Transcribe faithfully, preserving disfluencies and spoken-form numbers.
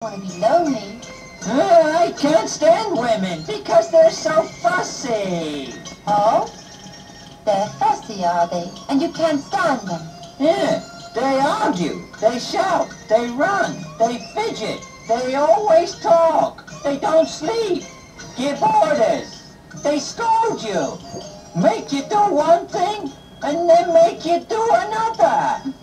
Want to be lonely? Uh, I can't stand women because they're so fussy. Oh? They're fussy, are they? And you can't stand them? Yeah, they argue, they shout, they run, they fidget, they always talk, they don't sleep, give orders, they scold you, make you do one thing, and then make you do another.